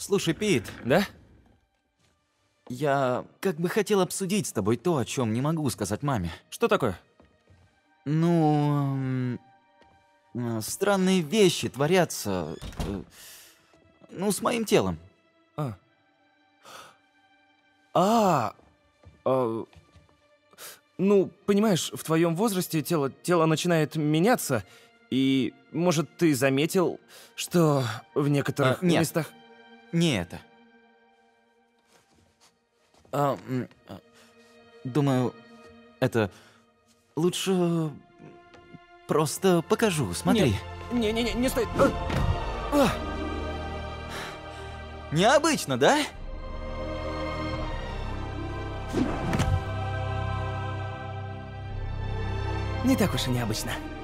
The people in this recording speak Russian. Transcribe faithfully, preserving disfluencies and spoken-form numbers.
Слушай, Пит, Да? я как бы хотел обсудить с тобой то, о чем не могу сказать маме. Что такое? Ну, м, э, странные вещи творятся, э, ну, с моим телом. А. А, а, ну, понимаешь, в твоем возрасте тело, тело начинает меняться, и, может, ты заметил, что в некоторых А, нет. местах... Не это. А, м, а, думаю, это лучше просто покажу. Смотри. Не-не-не, не стоит. А! А! Необычно, да? Не так уж и необычно.